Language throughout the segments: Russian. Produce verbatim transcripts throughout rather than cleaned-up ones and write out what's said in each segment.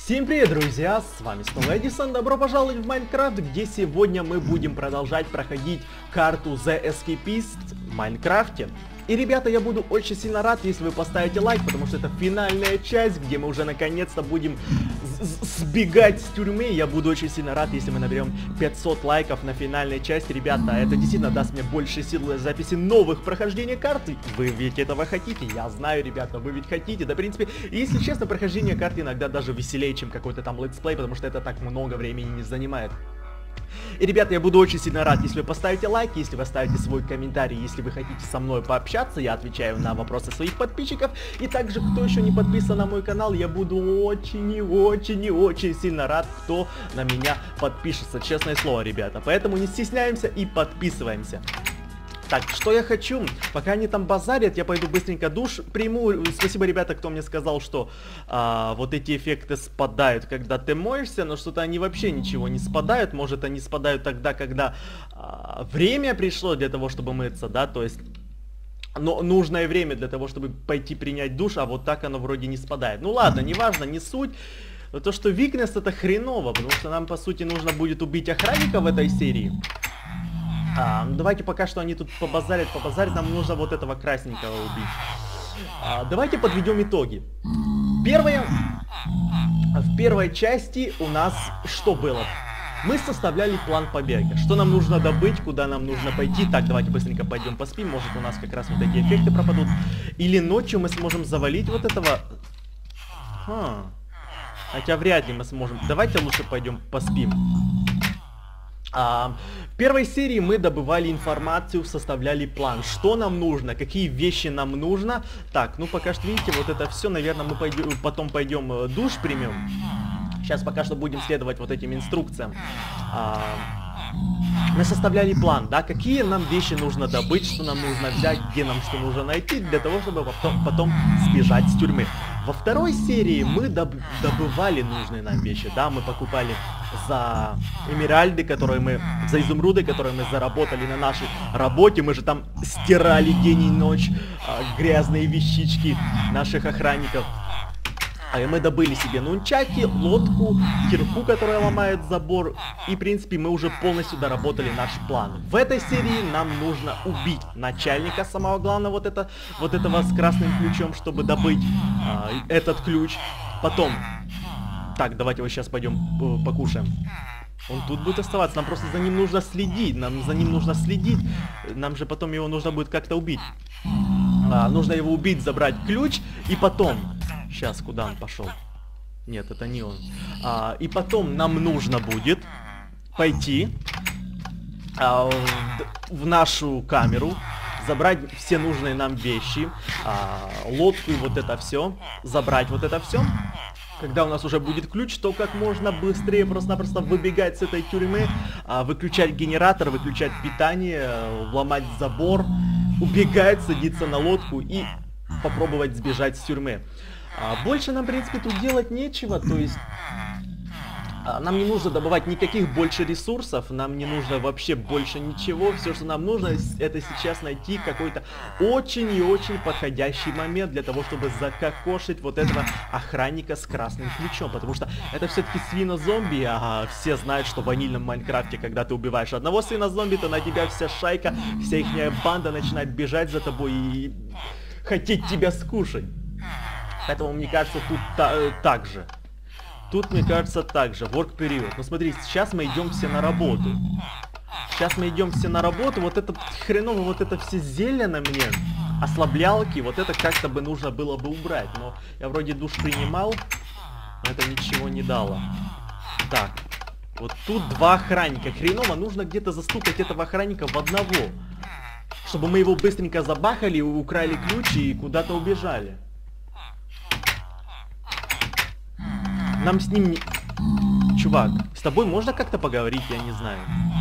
Всем привет, друзья! С вами снова Эдисон. Добро пожаловать в Майнкрафт, где сегодня мы будем продолжать проходить карту The Escapist в Майнкрафте. И, ребята, я буду очень сильно рад, если вы поставите лайк, потому что это финальная часть, где мы уже наконец-то будем сбегать с тюрьмы. Я буду очень сильно рад, если мы наберем пятьсот лайков на финальной части, ребята. Это действительно даст мне больше сил для записи новых прохождений карты. Вы ведь этого хотите, я знаю, ребята, вы ведь хотите. Да, в принципе, если честно, прохождение карты иногда даже веселее, чем какой-то там летсплей, потому что это так много времени не занимает. И, ребята, я буду очень сильно рад, если вы поставите лайк, если вы оставите свой комментарий, если вы хотите со мной пообщаться, я отвечаю на вопросы своих подписчиков. И также, кто еще не подписан на мой канал, я буду очень и очень и очень сильно рад, кто на меня подпишется, честное слово, ребята. Поэтому не стесняемся и подписываемся. Так, что я хочу? Пока они там базарят, я пойду быстренько душ приму. Спасибо, ребята, кто мне сказал, что а, вот эти эффекты спадают, когда ты моешься, но что-то они вообще ничего не спадают. Может, они спадают тогда, когда а, время пришло для того, чтобы мыться, да, то есть... Но нужное время для того, чтобы пойти принять душ, а вот так оно вроде не спадает. Ну ладно, неважно, не суть. Но то, что weakness, это хреново, потому что нам, по сути, нужно будет убить охранника в этой серии. А, ну давайте пока что они тут побазарят, побазарят, нам нужно вот этого красненького убить. А, давайте подведем итоги. Первое, в первой части у нас что было? Мы составляли план побега. Что нам нужно добыть, куда нам нужно пойти. Так, давайте быстренько пойдем поспим, может у нас как раз вот эти эффекты пропадут. Или ночью мы сможем завалить вот этого... Ха. Хотя вряд ли мы сможем. Давайте лучше пойдем поспим. А, в первой серии мы добывали информацию, составляли план, что нам нужно, какие вещи нам нужно. Так, ну пока что, видите, вот это все, наверное, мы пойдем, потом пойдем душ примем. Сейчас пока что будем следовать вот этим инструкциям. А, мы составляли план, да, какие нам вещи нужно добыть, что нам нужно взять, где нам что нужно найти, для того, чтобы потом, потом сбежать с тюрьмы. Во второй серии мы доб добывали нужные нам вещи, да, мы покупали за эмеральды, которые мы, за изумруды, которые мы заработали на нашей работе, мы же там стирали день и ночь а, грязные вещички наших охранников. А мы добыли себе нунчаки, лодку, кирку, которая ломает забор. И, в принципе, мы уже полностью доработали наш план. В этой серии нам нужно убить начальника, самого главного, вот, это, вот этого с красным ключом, чтобы добыть а, этот ключ. Потом... Так, давайте вот сейчас пойдем э, покушаем. Он тут будет оставаться, нам просто за ним нужно следить. Нам за ним нужно следить. Нам же потом его нужно будет как-то убить. А, нужно его убить, забрать ключ. И потом... Сейчас, куда он пошел? Нет, это не он. А, и потом нам нужно будет пойти а, в, в нашу камеру, забрать все нужные нам вещи, а, лодку и вот это все, забрать вот это все. Когда у нас уже будет ключ, то как можно быстрее просто-напросто выбегать с этой тюрьмы, а, выключать генератор, выключать питание, ломать забор, убегать, садиться на лодку и попробовать сбежать с тюрьмы. А больше нам, в принципе, тут делать нечего, то есть а, нам не нужно добывать никаких больше ресурсов, нам не нужно вообще больше ничего, все, что нам нужно, это сейчас найти какой-то очень и очень подходящий момент для того, чтобы закокошить вот этого охранника с красным ключом, потому что это все-таки свинозомби, а все знают, что в ванильном Майнкрафте, когда ты убиваешь одного свинозомби, то на тебя вся шайка, вся ихняя банда начинает бежать за тобой и хотеть тебя скушать. Поэтому, мне кажется, тут та, э, так же. Тут, мне кажется, так же. Work период. Ну, смотрите, сейчас мы идем все на работу. Сейчас мы идем все на работу. Вот это хреново, вот это все зелье на мне. Ослаблялки. Вот это как-то бы нужно было бы убрать. Но я вроде душ принимал. Но это ничего не дало. Так. Вот тут два охранника. Хреново, нужно где-то застукать этого охранника в одного. Чтобы мы его быстренько забахали, украли ключ и куда-то убежали. Нам с ним не... Чувак, с тобой можно как-то поговорить, я не знаю.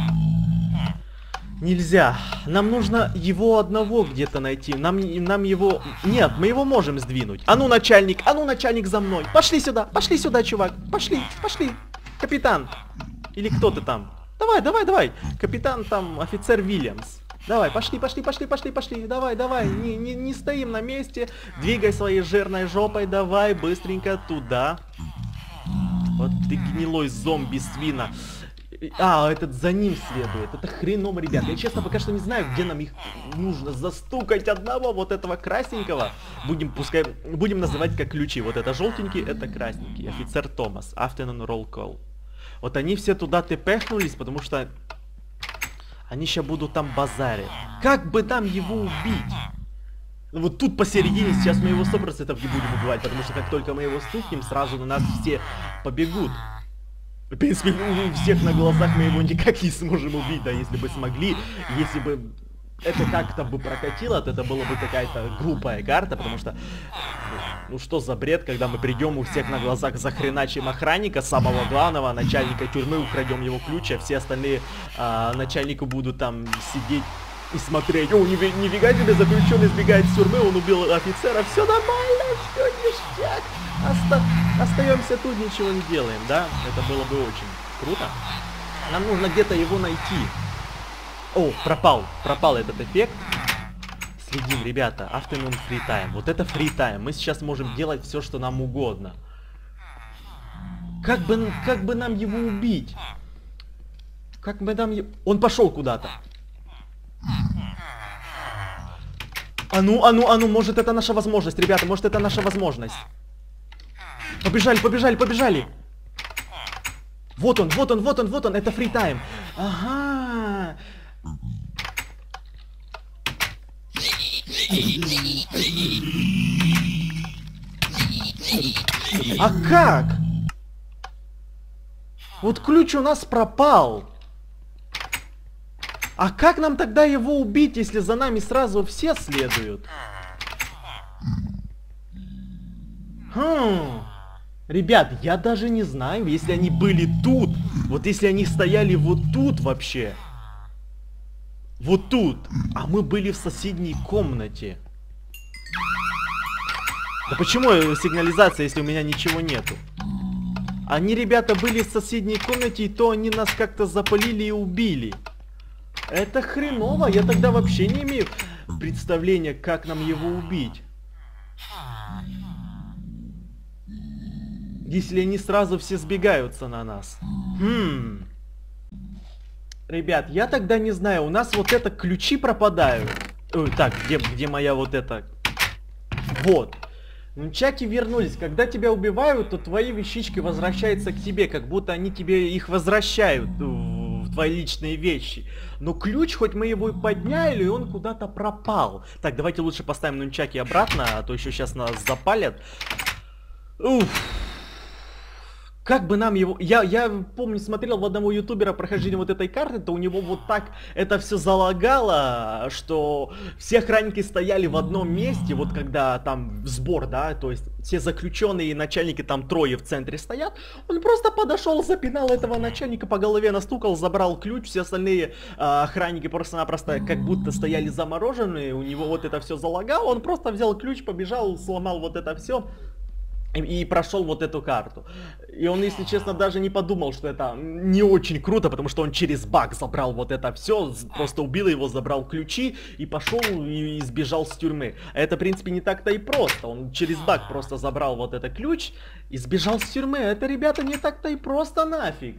Нельзя. Нам нужно его одного где-то найти. Нам, нам его... Нет, мы его можем сдвинуть. А ну, начальник, а ну, начальник, за мной. Пошли сюда, пошли сюда, чувак. Пошли, пошли. Капитан. Или кто ты там? Давай, давай, давай. Капитан там, офицер Вильямс. Давай, пошли, пошли, пошли, пошли, пошли. Давай, давай, не, не, не стоим на месте. Двигай своей жирной жопой, давай, быстренько туда. Вот ты гнилой зомби-свина. А, этот за ним следует. Это хреново, ребят. Я честно пока что не знаю, где нам их нужно застукать. Одного вот этого красненького. Будем пускай будем называть как ключи. Вот это желтенький, это красненький. Офицер Томас. Afternoon roll call. Вот они все туда тпхнулись, потому что они сейчас будут там базарить. Как бы там его убить? Вот тут посередине сейчас мы его сто процентов не будем убивать, потому что как только мы его стукнем, сразу на нас все побегут. В принципе, у всех на глазах мы его никак не сможем убить, да, если бы смогли, если бы это как-то бы прокатило, то это была бы какая-то глупая карта, потому что, ну что за бред, когда мы придем у всех на глазах захреначим охранника, самого главного, начальника тюрьмы, украдем его ключ, а все остальные а, начальники будут там сидеть и смотреть. О, нифига себе, заключенный сбегает с тюрьмы, он убил офицера, все нормально, все ништяк. Оста остаемся тут, ничего не делаем, да? Это было бы очень круто. Нам нужно где-то его найти. О, пропал, пропал этот эффект. Следим, ребята, afternoon free time. Вот это free time. Мы сейчас можем делать все, что нам угодно. Как бы, как бы нам его убить? Как бы нам его... Он пошел куда-то. А ну, а ну, а ну, может это наша возможность, ребята, может это наша возможность. Побежали, побежали, побежали. Вот он, вот он, вот он, вот он, это free time. Ага. А как? Вот ключ у нас пропал. А как нам тогда его убить, если за нами сразу все следуют? Хм. Ребят, я даже не знаю, если они были тут. Вот если они стояли вот тут вообще. Вот тут. А мы были в соседней комнате. Да почему сигнализация, если у меня ничего нету? Они, ребята, были в соседней комнате, и то они нас как-то запалили и убили. Это хреново. Я тогда вообще не имею представления, как нам его убить. Если они сразу все сбегаются на нас. Хм. Ребят, я тогда не знаю. У нас вот это ключи пропадают. Ой, так, где, где моя вот эта... Вот. Нунчаки вернулись. Когда тебя убивают, то твои вещички возвращаются к тебе. Как будто они тебе их возвращают. В твои личные вещи. Но ключ, хоть мы его и подняли, и он куда-то пропал. Так, давайте лучше поставим нунчаки обратно, а то еще сейчас нас запалят. Уф. Как бы нам его... Я, я помню, смотрел в одного ютубера прохождение вот этой карты, то у него вот так это все залагало, что все охранники стояли в одном месте, вот когда там сбор, да, то есть все заключенные и начальники там трое в центре стоят, он просто подошел, запинал этого начальника по голове, настукал, забрал ключ, все остальные э, охранники просто-напросто как будто стояли замороженные, у него вот это все залагало, он просто взял ключ, побежал, сломал вот это все. И прошел вот эту карту. И он, если честно, даже не подумал, что это не очень круто, потому что он через баг забрал вот это все, просто убил его, забрал ключи и пошел и сбежал с тюрьмы. А это, в принципе, не так-то и просто. Он через баг просто забрал вот этот ключ и сбежал с тюрьмы. Это, ребята, не так-то и просто нафиг.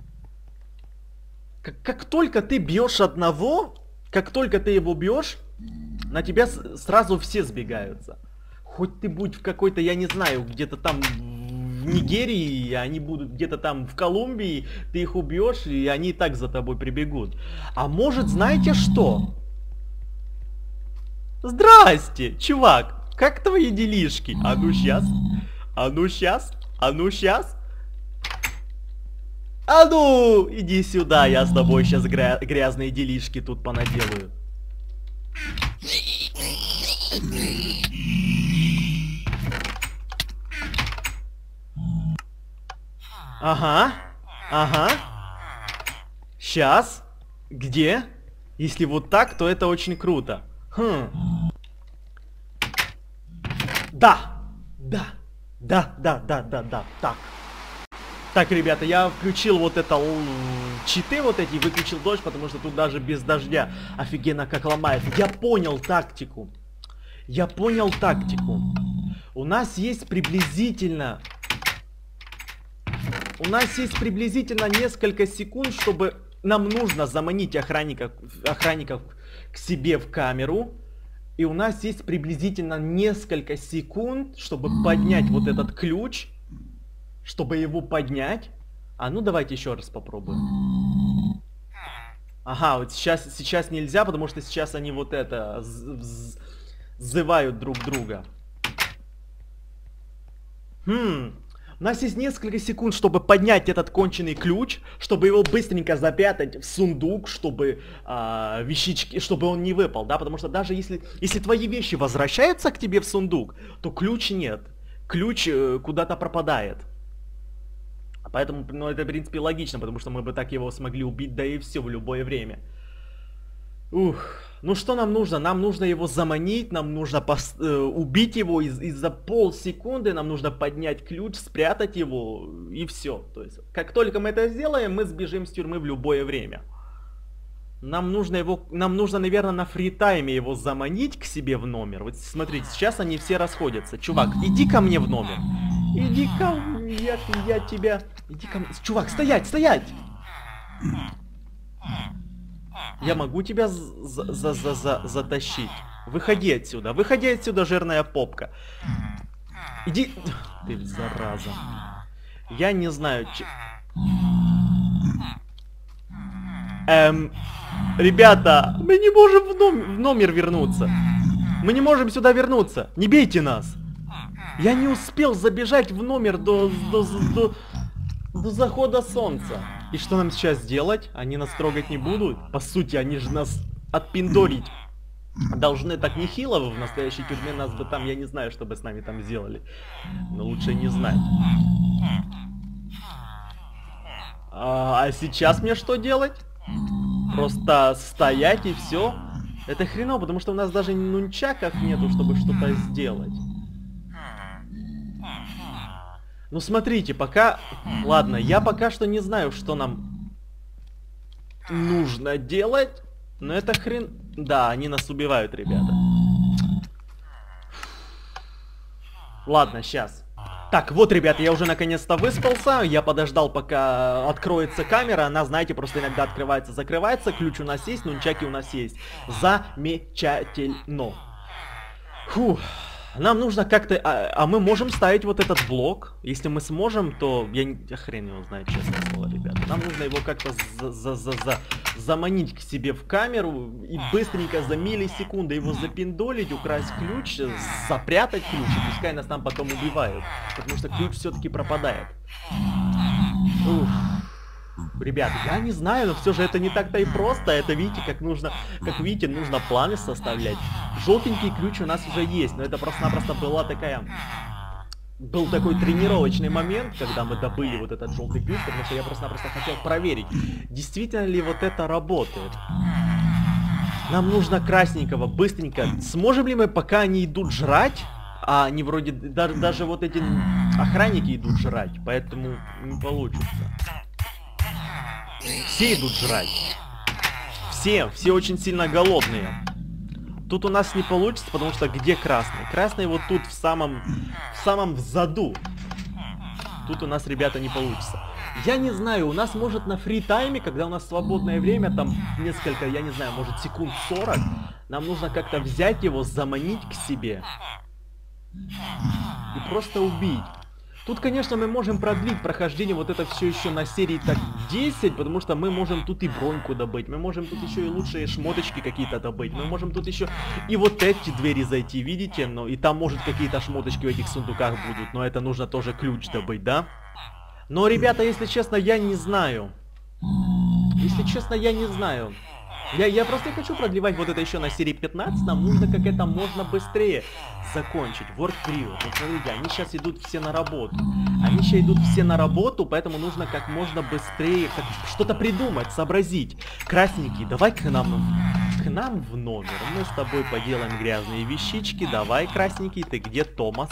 Как, как только ты бьешь одного, как только ты его бьешь, на тебя сразу все сбегаются. Хоть ты будь в какой-то, я не знаю, где-то там в Нигерии, они будут где-то там в Колумбии, ты их убьешь, и они и так за тобой прибегут. А может, знаете что? Здрасте, чувак, как твои делишки? А ну сейчас, а ну сейчас, а ну сейчас. А ну, иди сюда, я с тобой сейчас гря грязные делишки тут понаделаю. Ага, ага. Сейчас. Где? Если вот так, то это очень круто. Хм. Да, да, да, да, да, да, да, так. Так, ребята, я включил вот это читы вот эти, выключил дождь, потому что тут даже без дождя офигенно как ломает. Я понял тактику. Я понял тактику. У нас есть приблизительно У нас есть приблизительно несколько секунд, чтобы... Нам нужно заманить охранников, охранников к себе в камеру. И у нас есть приблизительно несколько секунд, чтобы поднять вот этот ключ. Чтобы его поднять. А ну давайте еще раз попробуем. Ага, вот сейчас, сейчас нельзя, потому что сейчас они вот это... Взывают друг друга. Хм... У нас есть несколько секунд, чтобы поднять этот конченый ключ, чтобы его быстренько запрятать в сундук, чтобы а, вещички, чтобы он не выпал, да, потому что даже если, если твои вещи возвращаются к тебе в сундук, то ключ нет, ключ э, куда-то пропадает. Поэтому, ну, это, в принципе, логично, потому что мы бы так его смогли убить, да и все, в любое время. Ух, ну что нам нужно? Нам нужно его заманить, нам нужно пос э, убить его, и, и за полсекунды нам нужно поднять ключ, спрятать его, и все. То есть, как только мы это сделаем, мы сбежим с тюрьмы в любое время. Нам нужно его, нам нужно, наверное, на фритайме его заманить к себе в номер. Вот смотрите, сейчас они все расходятся. Чувак, иди ко мне в номер. Иди ко мне, я, я тебя... Иди ко мне. Чувак, стоять, стоять! Я могу тебя за за за за затащить. Выходи отсюда, выходи отсюда, жирная попка. Иди... Ты зараза. Я не знаю, че... Эм... Ребята, мы не можем в, ном... в номер вернуться. Мы не можем сюда вернуться. Не бейте нас. Я не успел забежать в номер до... до... до... до захода солнца. И что нам сейчас делать? Они нас трогать не будут? По сути, они же нас отпиндорить должны так нехило. В настоящей тюрьме нас бы там, я не знаю, что бы с нами там сделали. Но лучше не знать. А, а сейчас мне что делать? Просто стоять и все? Это хреново, потому что у нас даже нунчаков нету, чтобы что-то сделать. Ну смотрите, пока... Ладно, я пока что не знаю, что нам нужно делать. Но это хрен... Да, они нас убивают, ребята. Ладно, сейчас. Так, вот, ребята, я уже наконец-то выспался. Я подождал, пока откроется камера. Она, знаете, просто иногда открывается, закрывается. Ключ у нас есть, нунчаки у нас есть. Замечательно. Фух. Нам нужно как-то... А, а мы можем ставить вот этот блок. Если мы сможем, то... Я, не... я хрен его знаю, честное слово, ребята. Нам нужно его как-то за -за -за -за заманить к себе в камеру. И быстренько за миллисекунды его запиндолить, украсть ключ, запрятать ключ. И пускай нас там потом убивают. Потому что ключ все-таки пропадает. Ух. Ребят, я не знаю, но все же это не так-то и просто. Это, видите, как нужно, как видите, нужно планы составлять. Желтенький ключ у нас уже есть, но это просто-напросто была такая... Был такой тренировочный момент, когда мы добыли вот этот желтый ключ, потому что я просто-напросто хотел проверить, действительно ли вот это работает. Нам нужно красненького, быстренько. Сможем ли мы, пока они идут жрать, а они вроде, даже, даже вот эти охранники идут жрать, поэтому не получится. Все идут жрать. Все, все очень сильно голодные. Тут у нас не получится, потому что где красный? Красный вот тут в самом, в самом взаду. Тут у нас, ребята, не получится. Я не знаю, у нас может на фри-тайме, когда у нас свободное время, там несколько, я не знаю, может секунд сорок, нам нужно как-то взять его, заманить к себе. И просто убить. Тут, конечно, мы можем продлить прохождение вот это все еще на серии так десять, потому что мы можем тут и броньку добыть, мы можем тут еще и лучшие шмоточки какие-то добыть, мы можем тут еще и вот эти двери зайти, видите, ну и там может какие-то шмоточки в этих сундуках будут, но это нужно тоже ключ добыть, да? Но, ребята, если честно, я не знаю. Если честно, я не знаю. Я, я просто не хочу продлевать вот это еще на серии пятнадцать, нам нужно как это можно быстрее закончить. Work Crew. Вот смотрите, они сейчас идут все на работу. Они сейчас идут все на работу, поэтому нужно как можно быстрее что-то придумать, сообразить. Красненький, давай к нам, к нам в номер. Мы с тобой поделаем грязные вещички. Давай, красненький, ты где, Томас?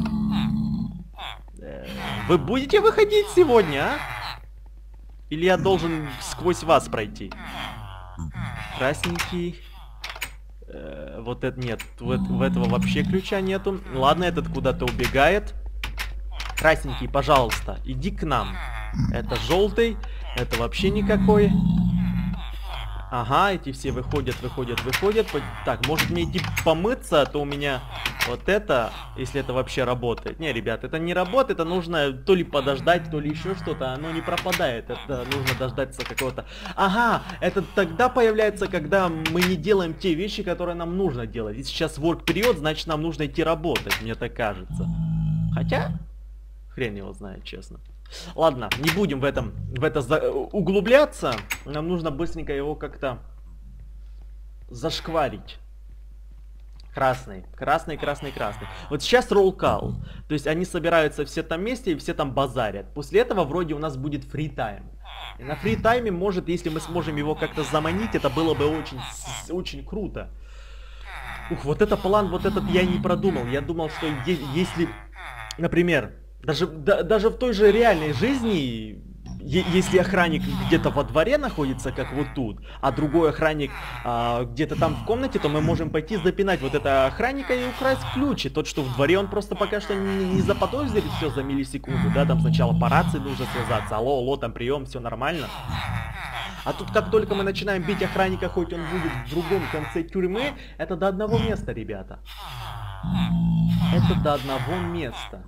Вы будете выходить сегодня, а? Или я должен сквозь вас пройти? Красненький. Э, вот это нет. В, в этого вообще ключа нету. Ладно, этот куда-то убегает. Красненький, пожалуйста, иди к нам. Это желтый. Это вообще никакой. Ага, эти все выходят, выходят, выходят. Так, может мне идти помыться, а то у меня вот это, если это вообще работает. Не, ребят, это не работает, это нужно то ли подождать, то ли еще что-то. Оно не пропадает, это нужно дождаться какого-то... Ага, это тогда появляется, когда мы не делаем те вещи, которые нам нужно делать. И сейчас work период, значит нам нужно идти работать, мне так кажется. Хотя, хрен его знает, честно. Ладно, не будем в этом в это за... углубляться. Нам нужно быстренько его как-то зашкварить. Красный, красный, красный, красный. Вот сейчас roll call. То есть они собираются все там вместе и все там базарят. После этого вроде у нас будет free time. И на free time, может, если мы сможем его как-то заманить, это было бы очень, очень круто. Ух, вот это план, вот этот я не продумал. Я думал, что если, например... Даже, да, даже в той же реальной жизни, если охранник где-то во дворе находится, как вот тут, а другой охранник а, где-то там в комнате, то мы можем пойти запинать вот этого охранника и украсть ключи. Тот, что в дворе, он просто пока что не, не заподозрит все за миллисекунду, да, там сначала по рации нужно связаться, алло, алло, там прием, все нормально. А тут как только мы начинаем бить охранника, хоть он будет в другом конце тюрьмы, это до одного места, ребята. Это до одного места.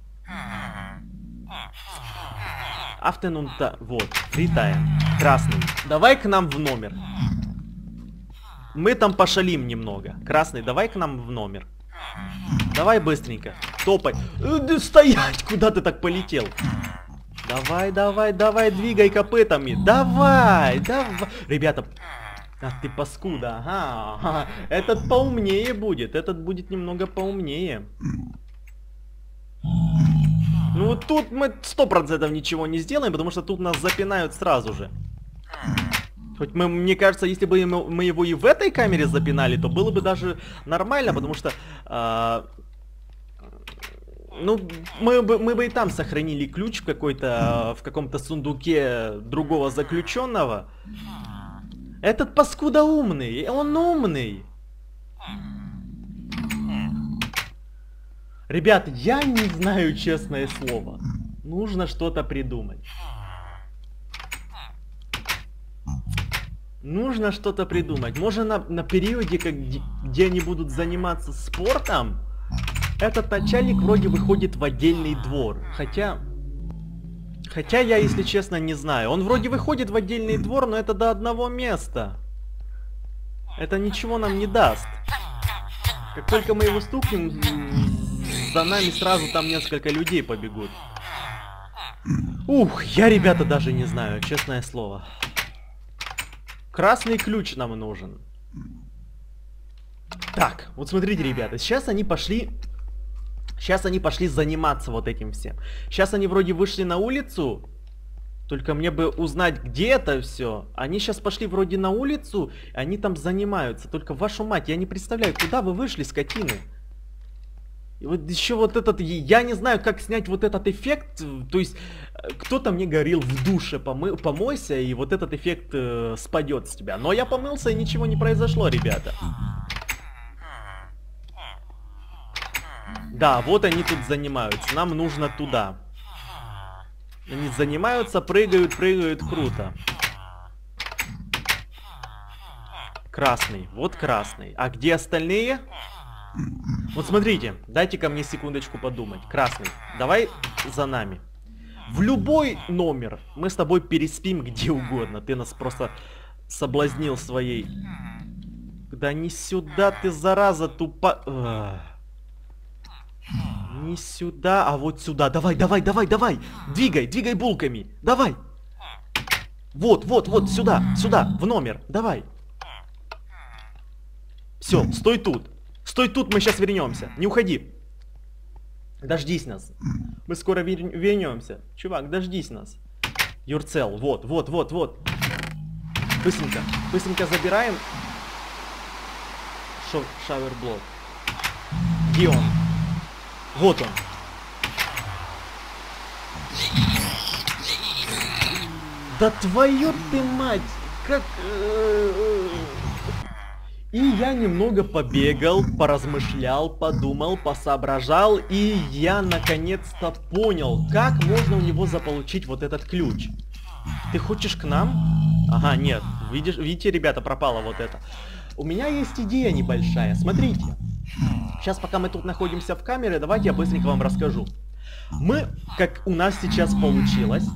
Afternoon-то, вот, free time, красный. Давай к нам в номер. Мы там пошалим немного. Красный, давай к нам в номер. Давай быстренько, топай. Э, стоять, куда ты так полетел? Давай, давай, давай, двигай копытами. Давай, давай. Ребята, ах ты паскуда, ага, ага. Этот поумнее будет, этот будет немного поумнее. Ну вот тут мы сто процентов ничего не сделаем, потому что тут нас запинают сразу же. Хоть мы, мне кажется, если бы мы его и в этой камере запинали, то было бы даже нормально, потому что... Э, ну, мы бы, мы бы и там сохранили ключ в какой-то, в каком-то сундуке другого заключенного. Этот паскуда умный, он умный. Ребят, я не знаю, честное слово. Нужно что-то придумать. Нужно что-то придумать. Может, на, на периоде, как, где они будут заниматься спортом, этот начальник вроде выходит в отдельный двор. Хотя... Хотя я, если честно, не знаю. Он вроде выходит в отдельный двор, но это до одного места. Это ничего нам не даст. Как только мы его стукнем... За нами сразу там несколько людей побегут. Ух, я, ребята, даже не знаю, честное слово. Красный ключ нам нужен. Так, вот смотрите, ребята, сейчас они пошли... Сейчас они пошли заниматься вот этим всем. Сейчас они вроде вышли на улицу. Только мне бы узнать, где это все. Они сейчас пошли вроде на улицу, они там занимаются. Только, вашу мать, я не представляю, куда вы вышли, скотины. И вот еще вот этот, я не знаю, как снять вот этот эффект, то есть кто-то мне говорил, в душе помы, помойся, и вот этот эффект э, спадет с тебя. Но я помылся, и ничего не произошло, ребята. Да, вот они тут занимаются, нам нужно туда. Они занимаются, прыгают, прыгают, круто. Красный, вот красный. А где остальные? Вот смотрите, дайте-ка мне секундочку подумать. Красный, давай за нами. В любой номер мы с тобой переспим где угодно. Ты нас просто соблазнил своей... Да не сюда ты, зараза, тупо... Не сюда, а вот сюда. Давай, давай, давай, давай. Двигай, двигай булками. Давай. Вот, вот, вот, сюда, сюда, в номер. Давай. Все, стой тут. Стой тут, мы сейчас вернемся. Не уходи. Дождись нас. Мы скоро вер... вернемся. Чувак, дождись нас. Юрцел, вот, вот, вот, вот. Быстренько, быстренько забираем. Шо... Шауэрблок. Где он? Вот он. Да твою ты мать! Как... И я немного побегал, поразмышлял, подумал, посоображал, и я наконец-то понял, как можно у него заполучить вот этот ключ. Ты хочешь к нам? Ага, нет. Видишь, видите, ребята, пропало вот это. У меня есть идея небольшая. Смотрите. Сейчас, пока мы тут находимся в камере, давайте я быстренько вам расскажу. Мы, как у нас сейчас получилось,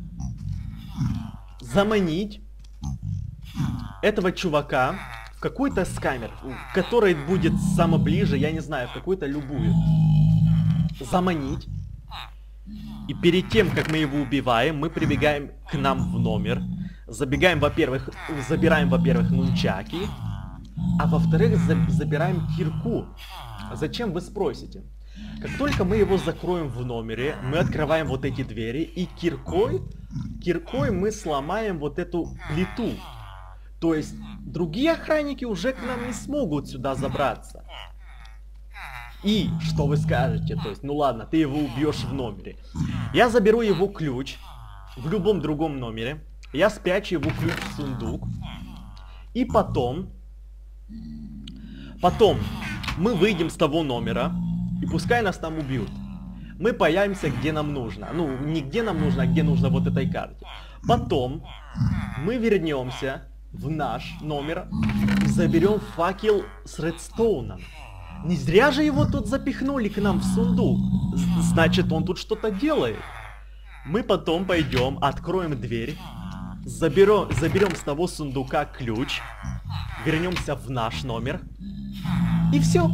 заманить этого чувака в какую-то из камер, которая будет самое ближе, я не знаю, в какую-то любую. Заманить. И перед тем, как мы его убиваем, мы прибегаем к нам в номер. Забегаем, во-первых, забираем, во-первых, нунчаки. А во-вторых, за забираем кирку. Зачем, вы спросите? Как только мы его закроем в номере, мы открываем вот эти двери. И киркой, киркой мы сломаем вот эту плиту. То есть, другие охранники уже к нам не смогут сюда забраться. И, что вы скажете, то есть, ну ладно, ты его убьешь в номере. Я заберу его ключ в любом другом номере. Я спрячу его ключ в сундук. И потом... Потом мы выйдем с того номера. И пускай нас там убьют. Мы появимся где нам нужно. Ну, не где нам нужно, а где нужно вот этой карте. Потом мы вернемся в наш номер и заберем факел с редстоуном. Не зря же его тут запихнули к нам в сундук. Значит, он тут что-то делает. Мы потом пойдем, откроем дверь, заберем, заберем с того сундука ключ, вернемся в наш номер. И все.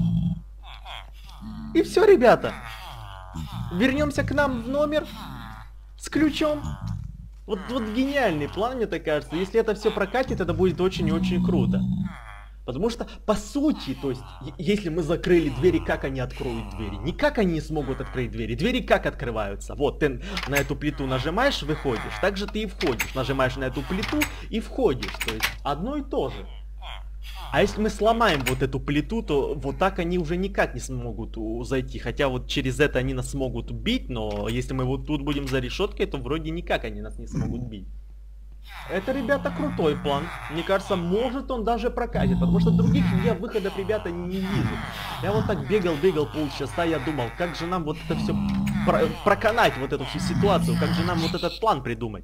И все, ребята. Вернемся к нам в номер с ключом. Вот, вот гениальный план, мне так кажется. Если это все прокатит, это будет очень и очень круто. Потому что, по сути, то есть, если мы закрыли двери, как они откроют двери? Никак они не смогут открыть двери. Двери как открываются? Вот, ты на эту плиту нажимаешь, выходишь. Так же ты и входишь. Нажимаешь на эту плиту и входишь. То есть, одно и то же. А если мы сломаем вот эту плиту, то вот так они уже никак не смогут зайти. Хотя вот через это они нас смогут бить, но если мы вот тут будем за решеткой, то вроде никак они нас не смогут бить. Это, ребята, крутой план. Мне кажется, может он даже прокатит, потому что других я выходов, ребята, не вижу. Я вот так бегал, бегал полчаса, я думал, как же нам вот это все про проканать, вот эту всю ситуацию, как же нам вот этот план придумать.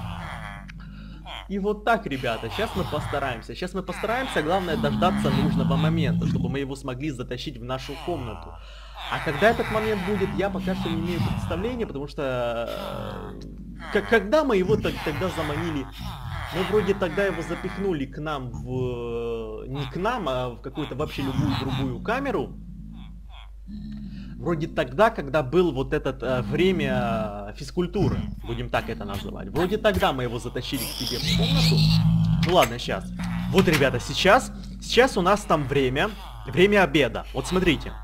И вот так, ребята, сейчас мы постараемся. Сейчас мы постараемся, главное, дождаться нужного момента, чтобы мы его смогли затащить в нашу комнату. А когда этот момент будет, я пока что не имею представления, потому что... Как, когда мы его так, тогда заманили, мы вроде тогда его запихнули к нам в... Не к нам, а в какую-то вообще любую другую камеру. Вроде тогда, когда был вот это э, время физкультуры, будем так это называть. Вроде тогда мы его затащили к себе в комнату. Ну ладно, сейчас. Вот, ребята, сейчас, сейчас у нас там время, время обеда. Вот смотрите.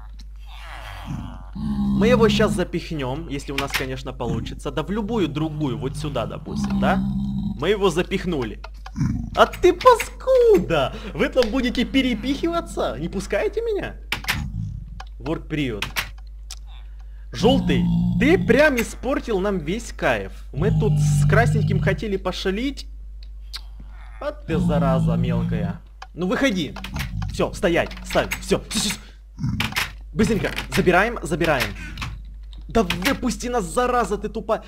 Мы его сейчас запихнем, если у нас, конечно, получится. Да в любую другую, вот сюда, допустим, да? Мы его запихнули. А ты паскуда! Вы там будете перепихиваться? Не пускаете меня? Work period. Желтый, ты прям испортил нам весь кайф. Мы тут с красненьким хотели пошалить. А ты зараза мелкая. Ну выходи. Все, стоять, ставь. Все, все, все. Быстренько. Забираем, забираем. Да выпусти нас, зараза, ты тупо.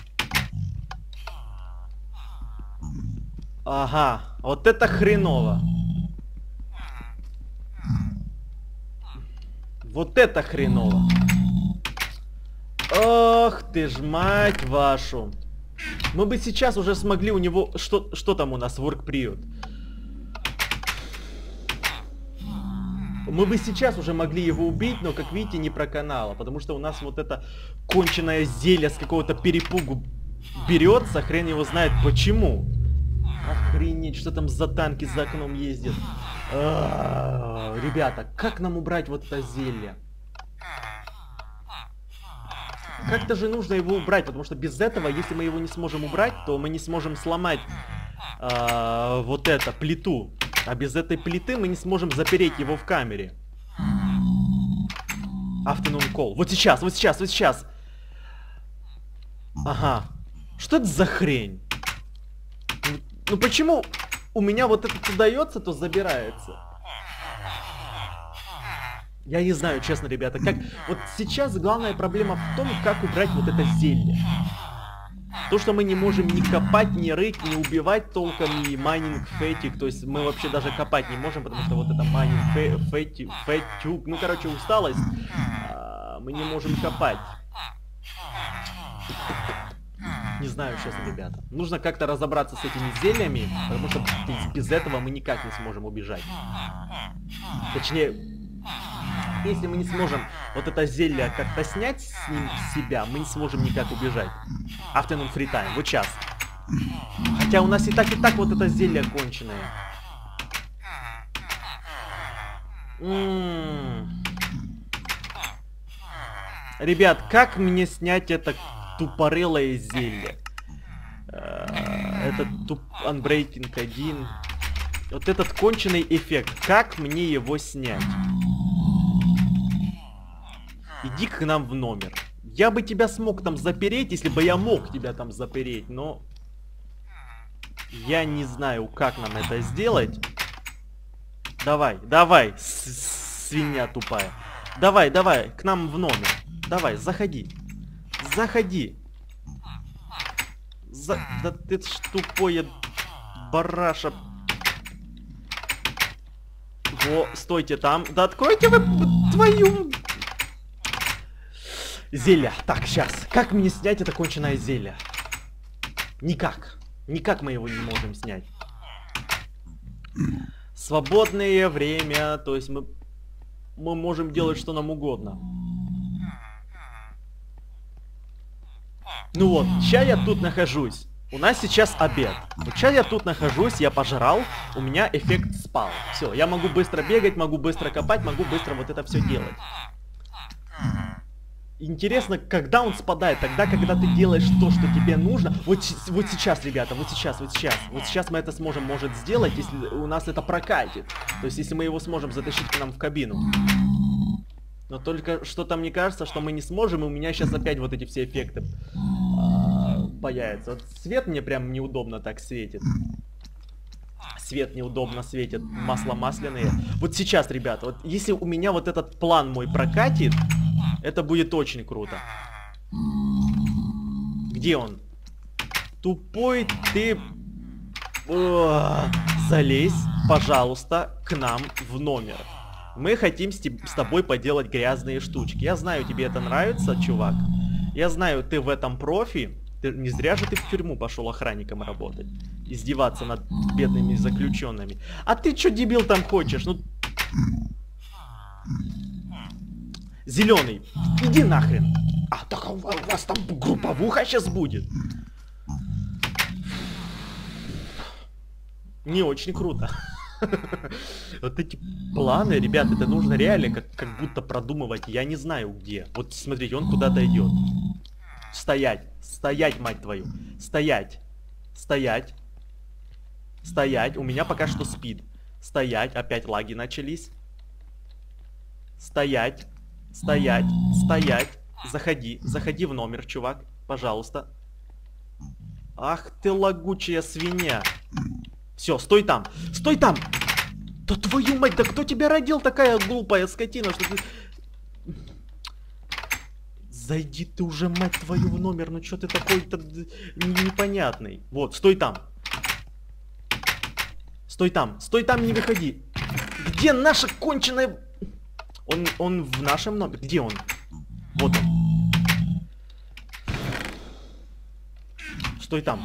Ага, вот это хреново. Вот это хреново. Ох ты ж мать вашу. Мы бы сейчас уже смогли у него... Что, что там у нас? Work period. Мы бы сейчас уже могли его убить, но, как видите, не проканало. Потому что у нас вот это конченое зелье с какого-то перепугу берется. Хрен его знает почему. Охренеть, что там за танки за окном ездят. А-а-а, ребята, как нам убрать вот это зелье? Как-то же нужно его убрать, потому что без этого, если мы его не сможем убрать, то мы не сможем сломать а, вот эту плиту. А без этой плиты мы не сможем запереть его в камере. Afternoon call. Вот сейчас, вот сейчас, вот сейчас. Ага. Что это за хрень? Ну, ну почему у меня вот это то дается, то забирается? Я не знаю, честно, ребята, как... Вот сейчас главная проблема в том, как убрать вот это зелье. То, что мы не можем ни копать, ни рыть, ни убивать толком, ни майнинг фетик. То есть мы вообще даже копать не можем, потому что вот это майнинг фе фетик, фетюк, ну, короче, усталость. А, мы не можем копать. Не знаю, честно, ребята. Нужно как-то разобраться с этими зельями, потому что без этого мы никак не сможем убежать. Точнее, если мы не сможем вот это зелье как-то снять с ним с себя, мы не сможем никак убежать. Afternoon free time, вот сейчас. Хотя у нас и так, и так вот это зелье конченое. М-м-м. Ребят, как мне снять это тупорылое зелье? Это туп... Unbreaking один. Вот этот конченый эффект. Как мне его снять? Иди к нам в номер. Я бы тебя смог там запереть, если бы я мог тебя там запереть, но... Я не знаю, как нам это сделать. Давай, давай, свинья тупая. Давай, давай, к нам в номер. Давай, заходи. Заходи. За... Да ты ж тупое бараша. Во, стойте там. Да откройте вы твою... Зелье. Так, сейчас. Как мне снять это конченое зелье? Никак. Никак мы его не можем снять. Свободное время. То есть мы... Мы можем делать что нам угодно. Ну вот, сейчас я тут нахожусь. У нас сейчас обед. Вот сейчас я тут нахожусь, я пожрал, у меня эффект спал. Все, я могу быстро бегать, могу быстро копать, могу быстро вот это все делать. Интересно, когда он спадает? Тогда, когда ты делаешь то, что тебе нужно. Вот, вот сейчас, ребята, вот сейчас, вот сейчас. Вот сейчас мы это сможем, может, сделать, если у нас это прокатит. То есть, если мы его сможем затащить к нам в кабину. Но только что-то мне кажется, что мы не сможем, и у меня сейчас опять вот эти все эффекты а, появятся. Вот свет мне прям неудобно так светит. Свет неудобно светит, масло масляные. Вот сейчас, ребята, вот если у меня вот этот план мой прокатит, это будет очень круто. Где он? Тупой ты... О, залезь, пожалуйста, к нам в номер. Мы хотим с, с тобой поделать грязные штучки. Я знаю, тебе это нравится, чувак. Я знаю, ты в этом профи. Ты, не зря же ты в тюрьму пошел охранником работать. Издеваться над бедными заключенными. А ты что, дебил, там хочешь? Ну... Зеленый, иди нахрен. А, так у вас там групповуха сейчас будет. Не очень круто. Вот эти планы, ребят, это нужно реально как, как будто продумывать. Я не знаю где. Вот смотрите, он куда-то идет. Стоять, стоять, мать твою. Стоять, стоять, стоять. У меня пока что спид. Стоять, опять лаги начались. Стоять, стоять, стоять. Заходи, заходи в номер, чувак, пожалуйста. Ах ты лагучая свинья. Все, стой там, стой там. Да твою мать, да кто тебя родил, такая глупая скотина, что ты... Зайди ты уже, мать твою, в номер, ну что ты такой-то непонятный. Вот, стой там. Стой там, стой там, не выходи. Где наша конченая... Он, он в нашем номере, где он? Вот он. Стой там.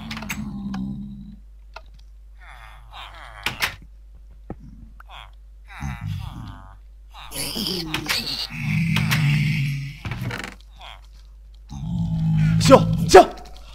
Все, все.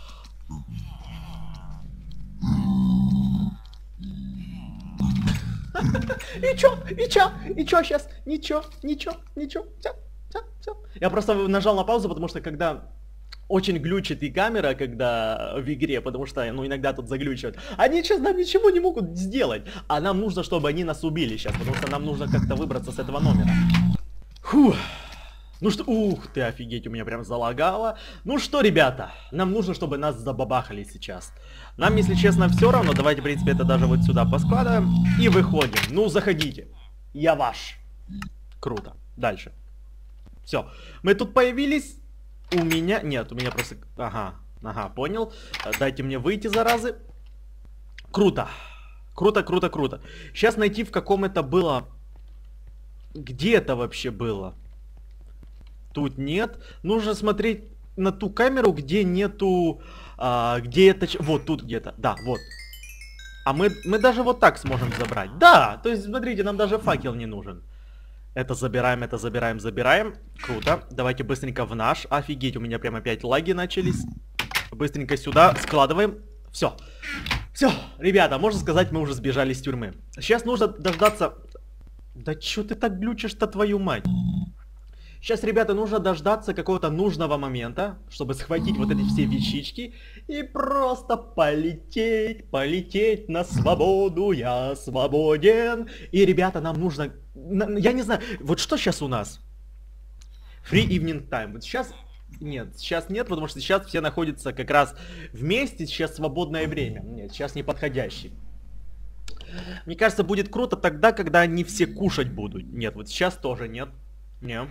И чё, и чё, и чё сейчас? Ничего, ничего, ничего, все, все, все. Я просто нажал на паузу, потому что когда очень глючит и камера, когда в игре, потому что, ну, иногда тут заглючивают. Они сейчас нам ничего не могут сделать. А нам нужно, чтобы они нас убили сейчас, потому что нам нужно как-то выбраться с этого номера. Фух. Ну что, ух ты, офигеть, у меня прям залагало. Ну что, ребята, нам нужно, чтобы нас забабахали сейчас. Нам, если честно, все равно. Давайте, в принципе, это даже вот сюда поскладываем. И выходим. Ну, заходите. Я ваш. Круто. Дальше. Все. Мы тут появились. У меня... Нет, у меня просто... Ага. Ага, понял. Дайте мне выйти, заразы. Круто. Круто, круто, круто. Сейчас найти, в каком это было... Где это вообще было? Тут нет. Нужно смотреть на ту камеру, где нету... А, где это... Вот тут где-то. Да, вот. А мы, мы даже вот так сможем забрать. Да, то есть, смотрите, нам даже факел не нужен. Это забираем, это забираем, забираем. Круто. Давайте быстренько в наш. Офигеть, у меня прям опять лаги начались. Быстренько сюда складываем. Все. Все, ребята, можно сказать, мы уже сбежали из тюрьмы. Сейчас нужно дождаться... Да чё ты так глючишь-то, твою мать? Сейчас, ребята, нужно дождаться какого-то нужного момента, чтобы схватить вот эти все вещички и просто полететь, полететь на свободу, я свободен. И, ребята, нам нужно... Я не знаю, вот что сейчас у нас? Free evening time. Вот сейчас... Нет, сейчас нет, потому что сейчас все находятся как раз вместе, сейчас свободное время. Нет, сейчас не подходящий. Мне кажется, будет круто тогда, когда они все кушать будут. Нет, вот сейчас тоже нет. Не.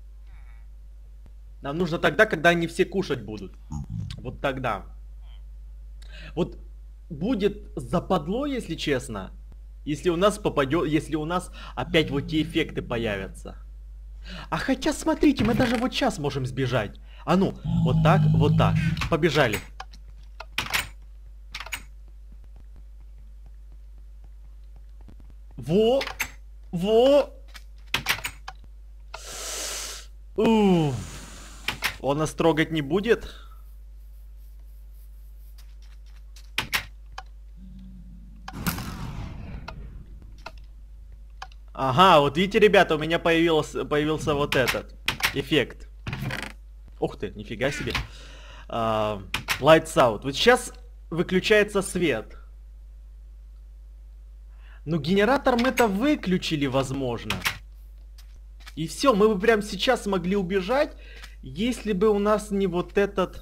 Нам нужно тогда, когда они все кушать будут. Вот тогда. Вот будет западло, если честно, если у нас попадет, если у нас опять вот те эффекты появятся. А хотя, смотрите, мы даже вот сейчас можем сбежать. А ну, вот так, вот так. Побежали. Во! Во! Уф. Он нас трогать не будет? Ага, вот видите, ребята, у меня появился, появился вот этот эффект. Ух ты, нифига себе. Uh, lights out. Вот сейчас выключается свет. Ну, генератор мы-то выключили, возможно. И все, мы бы прямо сейчас смогли убежать, если бы у нас не вот этот...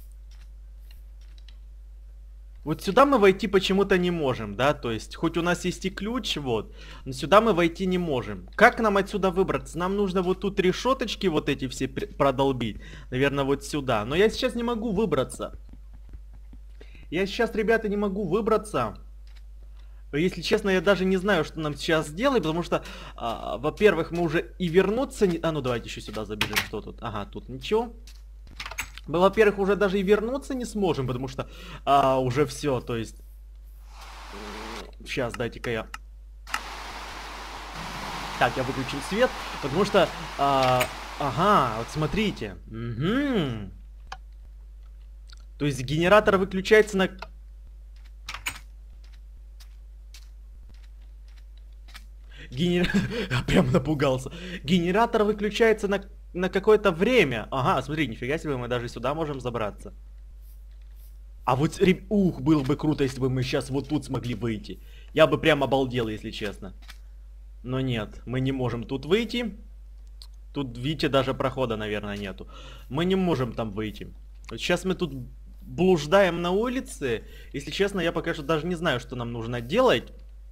Вот сюда мы войти почему-то не можем, да, то есть, хоть у нас есть и ключ, вот, но сюда мы войти не можем. Как нам отсюда выбраться? Нам нужно вот тут решеточки вот эти все продолбить, наверное, вот сюда. Но я сейчас не могу выбраться. Я сейчас, ребята, не могу выбраться. Если честно, я даже не знаю, что нам сейчас сделать, потому что, а, во-первых, мы уже и вернуться не... А ну давайте еще сюда забежим, что тут? Ага, тут ничего. Мы, во-первых, уже даже и вернуться не сможем, потому что а, уже все, то есть... Сейчас, дайте-ка я... Так, я выключил свет, потому что... А, ага, вот смотрите. Угу. То есть генератор выключается на... Генер... Прям напугался. Генератор выключается на... на какое-то время. Ага, смотри, нифига себе, мы даже сюда можем забраться. А вот, ух, было бы круто, если бы мы сейчас вот тут смогли выйти. Я бы прям обалдел, если честно. Но нет, мы не можем тут выйти. Тут, видите, даже прохода, наверное, нету. Мы не можем там выйти. Вот сейчас мы тут блуждаем на улице. Если честно, я пока что даже не знаю, что нам нужно делать.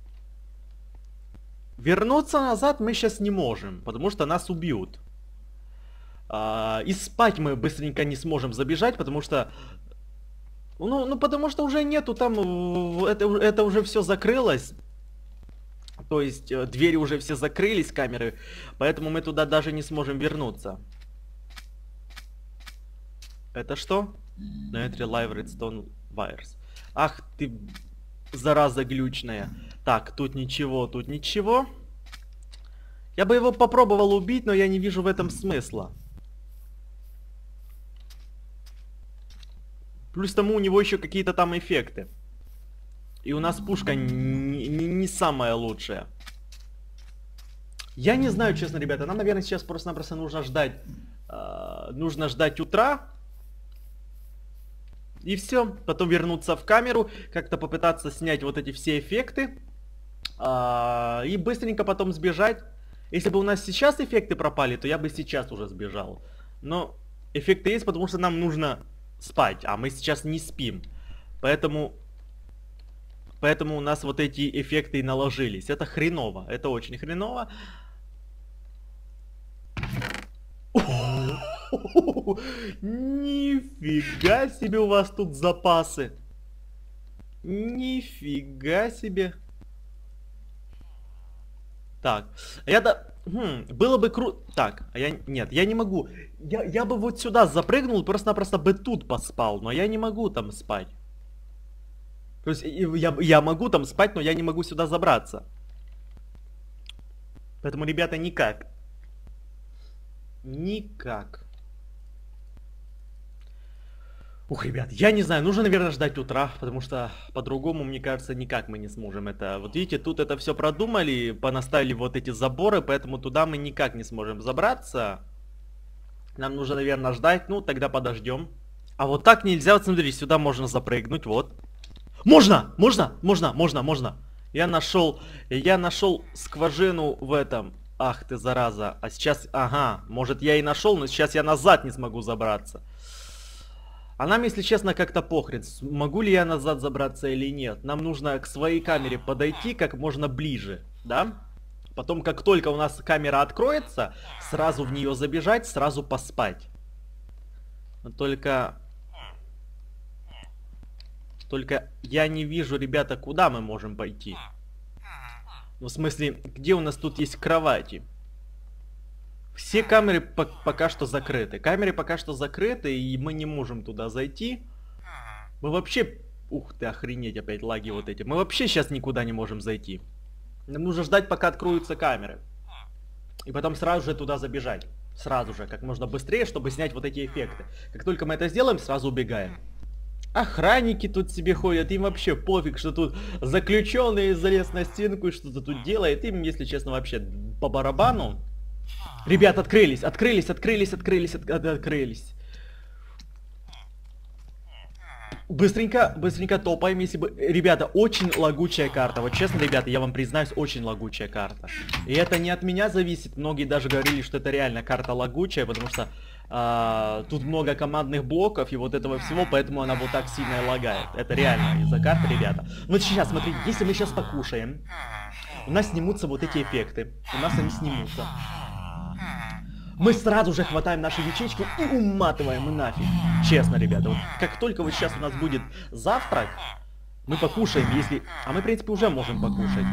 Вернуться назад мы сейчас не можем, потому что нас убьют. А, и спать мы быстренько не сможем забежать, потому что... Ну, ну потому что уже нету там... Это, это уже все закрылось. То есть двери уже все закрылись, камеры. Поэтому мы туда даже не сможем вернуться. Это что? Entry Live Redstone Wires. Ах ты, зараза глючная. Так, тут ничего, тут ничего. Я бы его попробовал убить, но я не вижу в этом смысла. Плюс тому у него еще какие-то там эффекты. И у нас пушка не, не, не самая лучшая. Я не знаю, честно, ребята. Нам, наверное, сейчас просто-напросто нужно ждать. Э, нужно ждать утра. И все. Потом вернуться в камеру. Как-то попытаться снять вот эти все эффекты. Э, и быстренько потом сбежать. Если бы у нас сейчас эффекты пропали, то я бы сейчас уже сбежал. Но эффекты есть, потому что нам нужно спать. А мы сейчас не спим. Поэтому... Поэтому у нас вот эти эффекты и наложились. Это хреново. Это очень хреново. Нифига себе у вас тут запасы. Нифига себе. Так, я да... Хм, было бы круто... Так, а я... Нет, я не могу. Я, я бы вот сюда запрыгнул и просто-напросто бы тут поспал. Но я не могу там спать. То есть я, я могу там спать, но я не могу сюда забраться. Поэтому, ребята, никак. Никак. Ух, ребят, я не знаю, нужно, наверное, ждать утра, потому что по-другому, мне кажется, никак мы не сможем это. Вот видите, тут это все продумали, понаставили вот эти заборы, поэтому туда мы никак не сможем забраться. Нам нужно, наверное, ждать, ну, тогда подождем. А вот так нельзя, вот смотрите, сюда можно запрыгнуть, вот. Можно, можно, можно, можно, можно. Я нашел, я нашел скважину в этом. Ах ты, зараза. А сейчас, ага, может я и нашел, но сейчас я назад не смогу забраться. А нам, если честно, как-то похрен, могу ли я назад забраться или нет. Нам нужно к своей камере подойти как можно ближе, да? Потом, как только у нас камера откроется, сразу в нее забежать, сразу поспать. Но только... Только я не вижу, ребята, куда мы можем пойти. Ну, в смысле, где у нас тут есть кровати? Все камеры по пока что закрыты. Камеры пока что закрыты, и мы не можем туда зайти. Мы вообще... Ух ты, охренеть, опять лаги вот эти. Мы вообще сейчас никуда не можем зайти. Нам нужно ждать, пока откроются камеры. И потом сразу же туда забежать. Сразу же, как можно быстрее, чтобы снять вот эти эффекты. Как только мы это сделаем, сразу убегаем. Охранники тут себе ходят, им вообще пофиг, что тут заключенный залез на стенку и что-то тут делает. Им, если честно, вообще по барабану. Ребят, открылись, открылись, открылись, открылись, от, от, открылись. Быстренько, быстренько топаем, если бы... Ребята, очень лагучая карта. Вот честно, ребята, я вам признаюсь, очень лагучая карта. И это не от меня зависит. Многие даже говорили, что это реально карта лагучая, потому что а, тут много командных блоков и вот этого всего, поэтому она вот так сильно лагает. Это реально из-за карты, ребята. Вот сейчас, смотрите, если мы сейчас покушаем, у нас снимутся вот эти эффекты. У нас они снимутся. Мы сразу же хватаем наши ячейки и уматываем нафиг. Честно, ребята, вот как только вот сейчас у нас будет завтрак, мы покушаем, если... А мы, в принципе, уже можем покушать.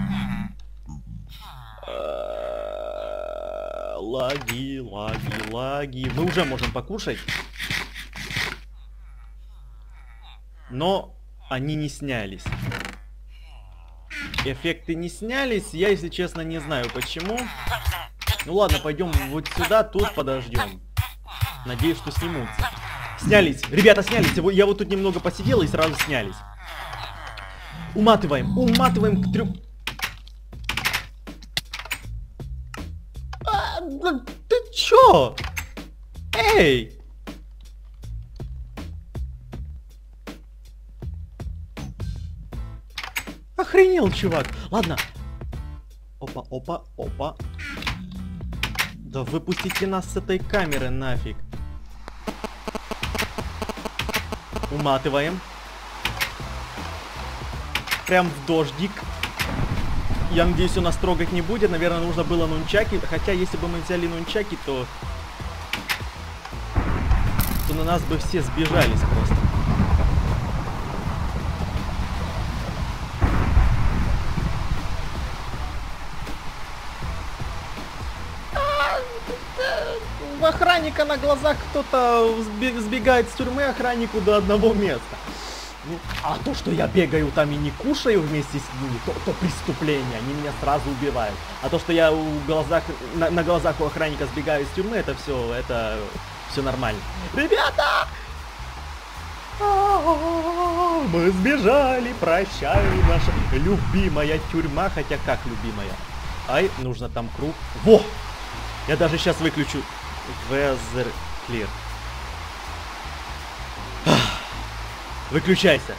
Лаги, лаги, лаги. Мы уже можем покушать. Но они не снялись. Эффекты не снялись. Я, если честно, не знаю почему. Ну ладно, пойдем вот сюда, тут подождем. Надеюсь, что снимутся. Снялись. Ребята, снялись. Я вот тут немного посидел и сразу снялись. Уматываем. Уматываем к трю... А, да, ты чё? Эй! Охренел, чувак. Ладно. Опа, опа, опа. Да выпустите нас с этой камеры нафиг. Уматываем. Прям в дождик. Я надеюсь, он нас трогать не будет. Наверное, нужно было нунчаки. Хотя, если бы мы взяли нунчаки, то... То на нас бы все сбежались просто. Охранника на глазах кто-то сбегает с тюрьмы охраннику до одного места. Ну, а то, что я бегаю там и не кушаю вместе с ними, то, то преступление, они меня сразу убивают. А то, что я у глазах, на, на глазах у охранника сбегаю из тюрьмы, это все, это все нормально. Ребята! Мы сбежали, прощай, наша любимая тюрьма, хотя как любимая? Ай, нужно там круг. Во! Я даже сейчас выключу. Weather clear. Выключайся.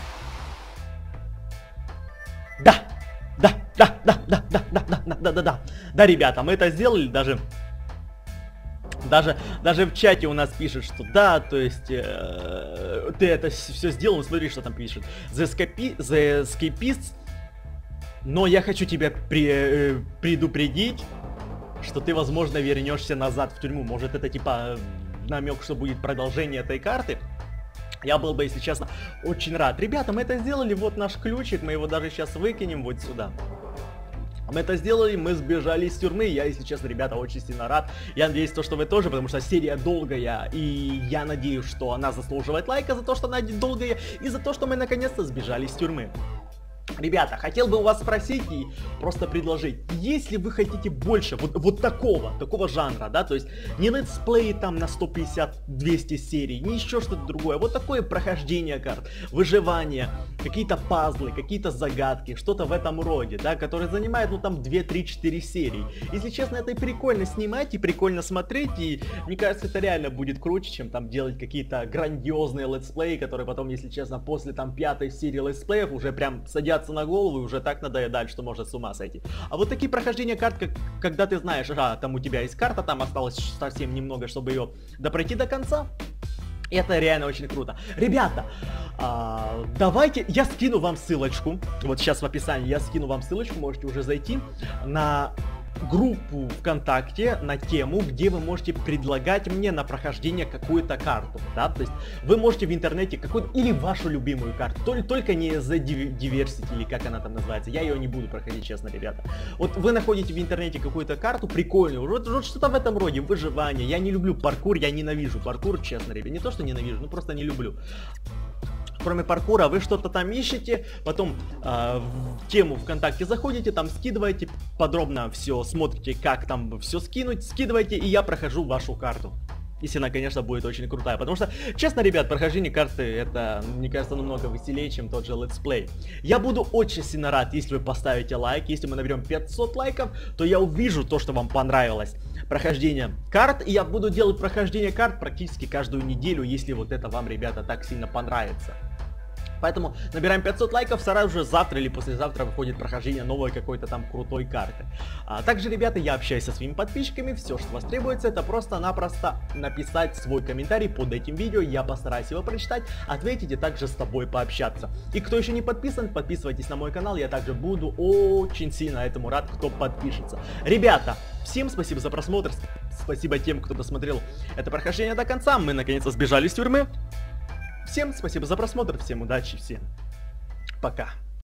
Да, да, да, да, да, да, да, да, да, да, да, да. Да, ребята, мы это сделали, даже, даже, даже в чате у нас пишет, что да, то есть э, ты это все сделал, смотри, что там пишет. The, escapi, the escapist. Но я хочу тебя при, э, предупредить, что ты, возможно, вернешься назад в тюрьму. Может, это типа намек, что будет продолжение этой карты. Я был бы, если честно, очень рад. Ребята, мы это сделали, вот наш ключик, мы его даже сейчас выкинем вот сюда. Мы это сделали, мы сбежали из тюрьмы, я, если честно, ребята, очень сильно рад. Я надеюсь, то, что вы тоже, потому что серия долгая, и я надеюсь, что она заслуживает лайка за то, что она долгая, и за то, что мы наконец-то сбежали из тюрьмы. Ребята, хотел бы у вас спросить и просто предложить, если вы хотите больше вот, вот такого, такого жанра, да, то есть не летсплеи там на сто пятьдесят двести серий, не еще что-то другое, вот такое прохождение карт, выживание, какие-то пазлы, какие-то загадки, что-то в этом роде, да, которые занимает, ну, там две, три, четыре серии. Если честно, это и прикольно снимать, и прикольно смотреть, и мне кажется, это реально будет круче, чем там делать какие-то грандиозные летсплеи, которые потом, если честно, после там пятой серии летсплеев уже прям садятся на голову и уже так надоедает, что можно с ума сойти. А вот такие прохождения карт, как, когда ты знаешь, ага, там у тебя есть карта, там осталось совсем немного, чтобы ее допройти до конца, это реально очень круто. Ребята, а, давайте, я скину вам ссылочку, вот сейчас в описании я скину вам ссылочку, можете уже зайти на группу ВКонтакте на тему, где вы можете предлагать мне на прохождение какую-то карту, да, то есть вы можете в интернете какую-то, или вашу любимую карту, только, только не The Diversity, или как она там называется, я ее не буду проходить, честно, ребята. Вот вы находите в интернете какую-то карту прикольную, вот, вот что-то в этом роде, выживание, я не люблю паркур, я ненавижу паркур, честно, ребята, не то, что ненавижу, ну просто не люблю. Кроме паркура, вы что-то там ищете, потом э, в тему ВКонтакте заходите, там скидываете, подробно все смотрите, как там все скинуть, скидывайте, и я прохожу вашу карту. Если она, конечно, будет очень крутая. Потому что, честно, ребят, прохождение карты, это, мне кажется, намного веселее, чем тот же летсплей. Я буду очень сильно рад, если вы поставите лайк. Если мы наберем пятьсот лайков, то я увижу то, что вам понравилось. Прохождение карт. И я буду делать прохождение карт практически каждую неделю, если вот это вам, ребята, так сильно понравится. Поэтому набираем пятьсот лайков, сразу же завтра или послезавтра выходит прохождение новой какой-то там крутой карты. А также, ребята, я общаюсь со своими подписчиками, все, что вас требуется, это просто-напросто написать свой комментарий под этим видео, я постараюсь его прочитать, ответить и также с тобой пообщаться. И кто еще не подписан, подписывайтесь на мой канал, я также буду очень сильно этому рад, кто подпишется. Ребята, всем спасибо за просмотр, спасибо тем, кто досмотрел это прохождение до конца, мы наконец-то сбежали из тюрьмы. Всем спасибо за просмотр, всем удачи, всем пока.